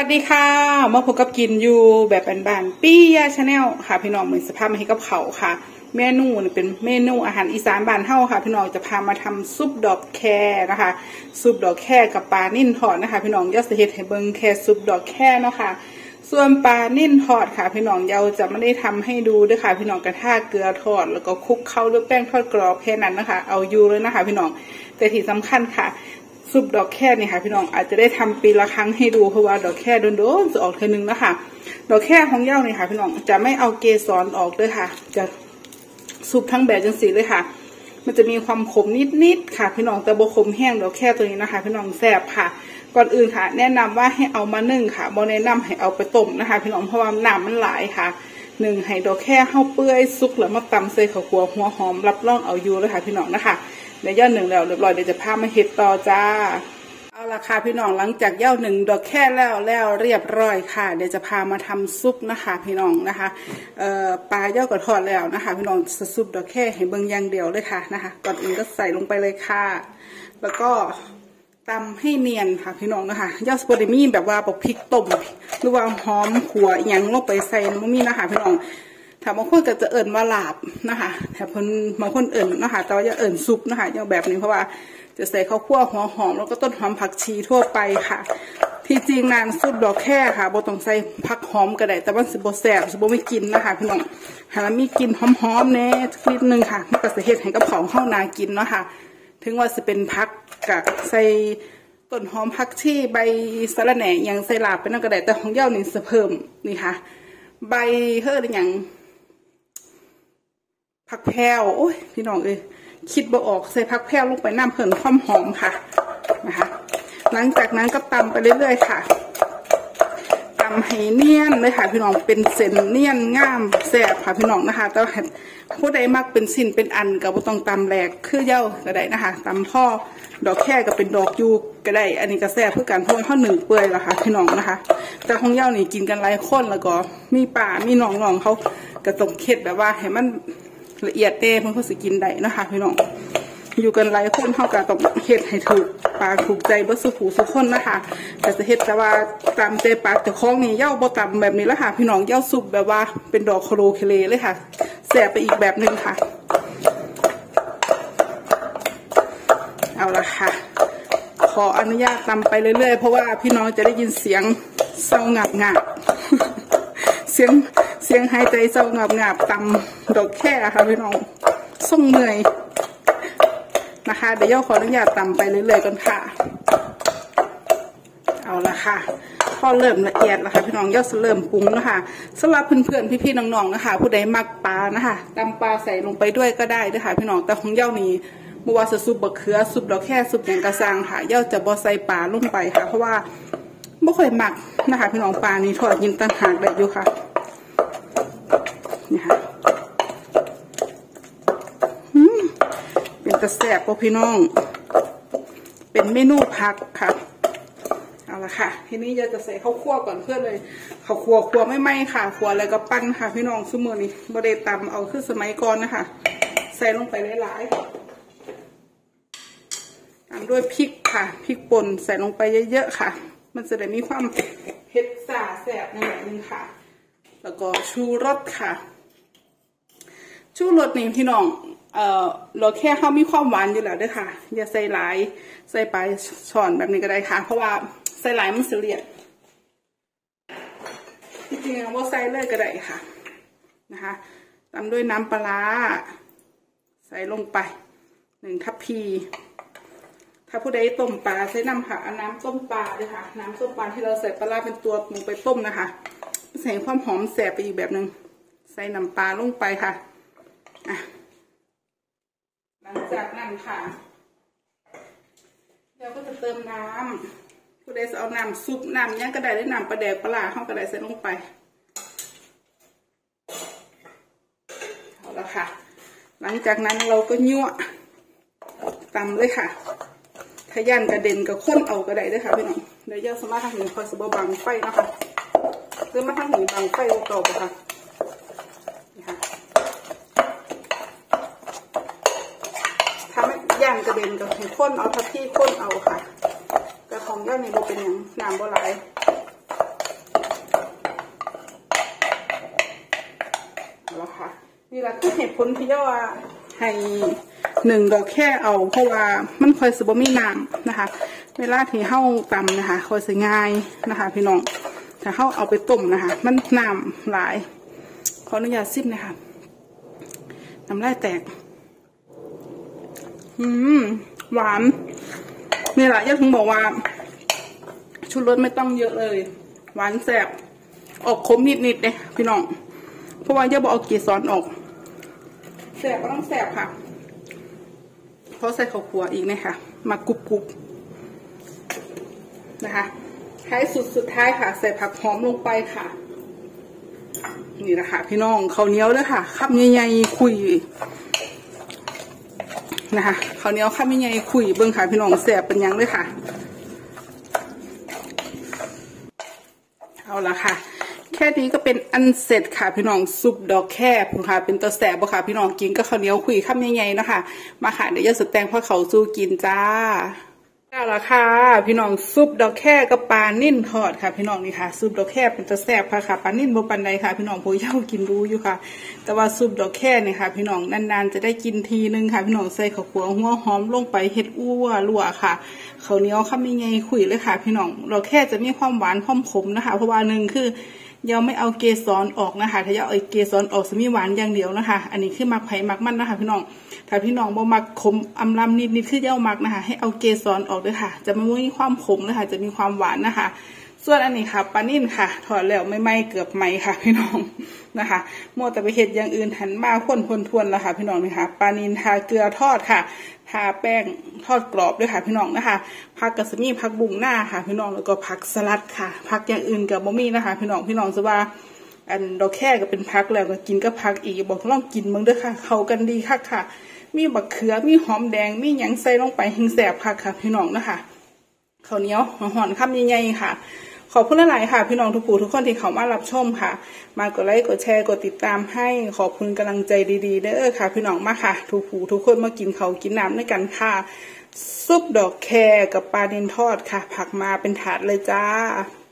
วัสดีค่ะมาพบกับกินอยู่แบบบานๆปี้ยาชาแนลค่ะพี่น้องเหมือนสภาพมาให้กับเขาค่ะเมนูเป็นเมนูอาหารอีสานบ้านเฮาค่ะพี่น้องจะพามาทำซุปดอกแคนะคะซุปดอกแคกับปลานิ่นทอดนะคะพี่น้องยอดเฮ็ดให้เบิ่งแค่ซุปดอกแคเนาะค่ะส่วนปลานิ่นทอดค่ะพี่น้องเราจะไม่ได้ทำให้ดูด้วยค่ะพี่น้องกระทะเกลือทอดแล้วก็คลุกเข้าด้วยแป้งทอดกรอบแค่นั้นนะคะเอาอยู่เลยนะคะพี่น้องแต่ที่สำคัญค่ะซุปดอกแค่นี่ค่ะพี่น้องอาจจะได้ทำปีละครั้งให้ดูเพราะว่าดอกแค่โดนๆจะออกเทนึงนะคะดอกแค่ของเย้านี่ค่ะพี่น้องจะไม่เอาเกสรออกด้วยค่ะจะซุปทั้งแบบจังสีเลยค่ะมันจะมีความขมนิดๆค่ะพี่น้องแต่บ่ขมแห้งดอกแค่ตัวนี้นะคะพี่น้องแซ่บค่ะก่อนอื่นค่ะแนะนำว่าให้เอามานึ่งค่ะบ่แนะนำให้เอาไปต้มนะคะพี่น้องเพราะว่าน้ำมันหลายค่ะหนึ่งให้ดอกแค่เข้าเปื่อยซุกแล้วมาตำใส่ข้าวคั่วหัวหอมรับรองเอาอยู่เลยค่ะพี่น้องนะคะในย่าหนึ่งแล้วเรียบร้อยเดี๋ยวจะพามาเฮ็ดต่อจ้าเอาละค่ะพี่น้องหลังจากย่าหนึ่งดอกแค่แล้วเรียบร้อยค่ะเดี๋ยวจะพามาทำซุปนะคะพี่น้องนะคะปลาย่าก็ทอดแล้วนะคะพี่น้องซุปดอกแค่ให้เบิ่งอย่างเดียวเลยค่ะนะคะก่อนอื่นก็ใส่ลงไปเลยค่ะแล้วก็ตำให้เนียนค่ะพี่น้องนะคะย่าสปอร์ตมีแบบว่าพริกต้มหรือว่าหอมขัวอย่างลงไปใส่มันมีนะคะพี่น้องถ้าบางคนก็จะเอิ่นว่าลาบนะคะแต่บางคนเอิ่นนะคะแต่ว่าจะเอิ่นซุปนะคะอย่างแบบนี้เพราะว่าจะใส่ข้าวคั่วหัวหอมแล้วก็ต้นหอมผักชีทั่วไปค่ะที่จริงนานซุปดอกแค่ค่ะบ่ต้องใส่ผักหอมก็ได้แต่ว่าสิบ่แซ่บสิบ่ไม่กินนะคะพี่น้องหาแล้วมีกลิ่นหอมๆแน่นิดนึงค่ะมันก็จะเฮ็ดให้กับของเข้านากินเนาะค่ะถึงว่าจะเป็นผักกับใส่ต้นหอมผักชีใบสะระแหน่อย่างใส่ลาบเป็นนั่นก็ได้แต่ของเย้านี่จะเพิ่มนี่ค่ะใบอย่างผักแพรวโอ้ยพี่น้องคิดบ่ออกใส่ผักแพรวลงไปน้ำเพิ่มความหอมค่ะนะคะหลังจากนั้นก็ตำไปเรื่อยๆค่ะตำให้เนียนเลยค่ะพี่น้องเป็นเส้นเนียนง่ามแซ่บค่ะพี่น้องนะคะแต่ผู้ใดมักเป็นสิ้นเป็นอันก็บ่ต้องตำแหลกคือเย้าก็ได้นะคะตำพ่อดอกแค่ก็เป็นดอกยูก็ได้อันนี้ก็แซ่บเพื่อการเพราะข้าวหนึ่งเปื่อยละค่ะพี่น้องนะคะแต่ของเย้านี่กินกันหลายคนแล้วก็มีป่ามีน้องๆเขาก็ต้องเค็ดแบบว่าให้มันละเอียดเต้เพื่อเขาสิกินได้นะคะพี่น้องอยู่กันหลายคนเท่ากับต้องเฮ็ดให้ถูกปากถูกใจเบอร์สุขสุขคนนะคะแต่จะเฮ็ดแต่ว่าตามใจปากแต่ของนี่เย้าบ่ตำแบบนี้แล้วค่ะพี่น้องเย้าซุปแบบว่าเป็นดอกโคโลเคเลเลยค่ะแซ่บไปอีกแบบหนึ่งค่ะเอาละค่ะขออนุญาตตำไปเรื่อยๆเพราะว่าพี่น้องจะได้ยินเสียงเศร้างับเสียงหายใจเศร้างับตำดอกแค่ค่ะพี่น้องส่งเหนื่อยนะคะเดี๋ยวย่อขออนุญาตตำไปเรื่อยๆกันค่ะเอาละค่ะพอเริ่มละเอียดแล้วค่ะพี่น้องย่อเริ่มปรุงนะคะสำหรับเพื่อนๆพี่ๆน้องๆนะคะผู้ใดมักปลานะคะตำปลาใส่ลงไปด้วยก็ได้นะคะพี่น้องแต่ของย่อนี้บัวซุปบะเขือซุปดอกแค่ซุปอย่างกระซังค่ะย่อจะบ่ใส่ปลาลงไปค่ะเพราะว่าไม่ค่อยมักนะคะพี่น้องปลานี้ทอดกินต่างหากได้อยู่ค่ะนี่ค่ะเป็นตะแซ่บพวกพี่น้องเป็นเมนูผักค่ะเอาละค่ะทีนี้จะใส่ข้าวคั่วก่อนเพื่อเลยข้าวคั่วไม่ไหม้ค่ะคั่วอะไรก็ปั้นค่ะพี่น้องซุมื้อนี้บ่ได้ตำเอาคือสมัยก่อนนะคะใส่ลงไปหลายๆตามด้วยพริกค่ะพริกป่นใส่ลงไปเยอะๆค่ะมันจะได้มีความเผ็ดซ่าแซ่บในแบบนึงค่ะแล้วก็ชูรสค่ะชูรสนี่พี่น้องเราแค่เขามีความหวานอยู่แล้วด้วยค่ะอย่าใส่หลายใส่ไปช้อนแบบนี้ก็ได้ค่ะเพราะว่าใส่หลายมันเสียดจริงๆว่าใส่เลยก็ได้ค่ะนะคะตามด้วยน้ำปลาใส่ลงไป1 ทัพพีถ้าผู้ใดต้มปลาใส่น้ำค่ะน้ำต้มปลาเลยค่ะน้ำต้มปลาที่เราใส่ปลาเป็นตัวลงไปต้มนะคะใส่ความหอมแสบไปอีกแบบหนึ่งใส่น้ำปลาลงไปค่ะหลังจากนั้นค่ะเราก็จะเติมน้ำผู้ใดจะเอาน้ำซุปน้ำยังก็ได้หรือน้ำปลาแดกปลาเข้าก็ได้ใส่ลงไปเอาละค่ะหลังจากนั้นเราก็ยั่วตำเลยค่ะถ้าย่านกระเด็นกับข้นเอาก็ได้ด้วยค่ะพี่น้องเดี๋ยวย่าสมาทางหนึ่งคอยสบบังไฟนะคะเริ่มมาทางหนึ่งบังไฟเก่าๆค่ะย่างกระเด็นกับให้ข้นเอาทัพพี่ข้นเอาค่ะแต่ของย่างนี่เราเป็นอย่างน้ำโบราณแหละคือเหตุผลที่ว่าให้1 ดอกแค่เอาเพราะว่ามันค่อยสิบ่มีน้ำนะคะเวลาที่เฮาตำนะคะค่อยสิง่ายนะคะพี่น้องถ้าเฮาเอาไปต้มนะคะมันน้ำหลายขออนุญาตซิมนะคะน้ำลายแตกหวานนี่แหละย่าถึงบอกว่าชูรสไม่ต้องเยอะเลยหวานแซ่บออกขมนิดๆเลยพี่น้องเพราะว่าย่าบอกเอาเกสรออกแซ่บก็ต้องแซ่บค่ะเพราะใส่ข้าวคั่วอีกนะคะมากรุบๆนะคะท้ายสุดท้ายค่ะใส่ผักหอมลงไปค่ะนี่นะคะพี่น้องข้าวเหนียวด้วยค่ะข้าวใหญ่ๆคุยนะคะข้าวเหนียวข้าวใหญ่ๆคุยเบิ้งค่ะพี่น้องแซ่บเป็นยังเลยค่ะเอาละค่ะแค่นี้ก็เป็นอันเสร็จค่ะพี่น้องซุปดอกแคบค่ะเป็นตัวแสบบ่ค่ะพี่น้องกินก็ข้าวเหนียวคุยข้าวใหญ่ๆนะคะมาค่ะเดี๋ยวจะสแตงพ่อเขาสู้กินจ้าเอาละค่ะพี่น้องซุปดอกแค่กับปลานิ่นทอดค่ะพี่น้องนี่ค่ะซุปดอกแค่เป็นตัวแสบค่ะปลานิ่นโบปันใดค่ะพี่น้องผู้เฒ่ากินรู้อยู่ค่ะแต่ว่าซุปดอกแค่เนี่ยค่ะพี่น้องนานๆจะได้กินทีนึงค่ะพี่น้องใส่ข้าวคั่วหัวหอมลงไปเฮ็ดอั่วลวกค่ะข้าวเหนียวข้าวใหญ่ๆคุยเลยค่ะพี่น้องดอกแค่จะมีความหวานความขมนะคะเพราะว่า1คือยังไม่เอาเกสรออกนะคะถ้าเอาเกสรออกจะมีหวานอย่างเดียวนะคะอันนี้คือมักไผ่มักมันนะคะพี่น้องถ้าพี่น้องบ่มักขมอำลำนิดคือเอามักนะคะให้เอาเกสรออกด้วยค่ะจะไม่มีความขมนะคะจะมีความหวานนะคะส่วนอันนี้ค่ะปลานิ่นค่ะถอดแล้วไม่ไหม้เกือบไหม้ค่ะพี่น้องนะคะโมแต่ไปเห็ดอย่างอื่นหันมาข้นทวนแล้วค่ะพี่น้องนะคะปลานิ่นทาเกลือทอดค่ะทาแป้งทอดกรอบด้วยค่ะพี่น้องนะคะผักกระสมีผักบุ้งหน้าค่ะพี่น้องแล้วก็ผักสลัดค่ะผักอย่างอื่นกับบะหมี่นะคะพี่น้องจะว่าอันดอกแค่ก็เป็นผักแล้วก็กินก็ผักอีกบอกลองกินมึงด้วยค่ะเข้ากันดีค่ะมีบักเขือมีหอมแดงมีหยังใส่ลงไปหิงแสบค่ะพี่น้องนะคะข้าวเหนียวห่อนข้ามใหญ่ๆค่ะขอบคุณหลายๆค่ะพี่น้องทุกผู้ทุกคนที่เข้ามารับชมค่ะมากดไลค์กดแชร์กดติดตามให้ขอบคุณกำลังใจดีๆเด้อค่ะพี่น้องมาค่ะทุกผู้ทุกคนมากินเขากินน้ำด้วยกันค่ะซุปดอกแคกับปลาเนนทอดค่ะผักมาเป็นถาดเลยจ้า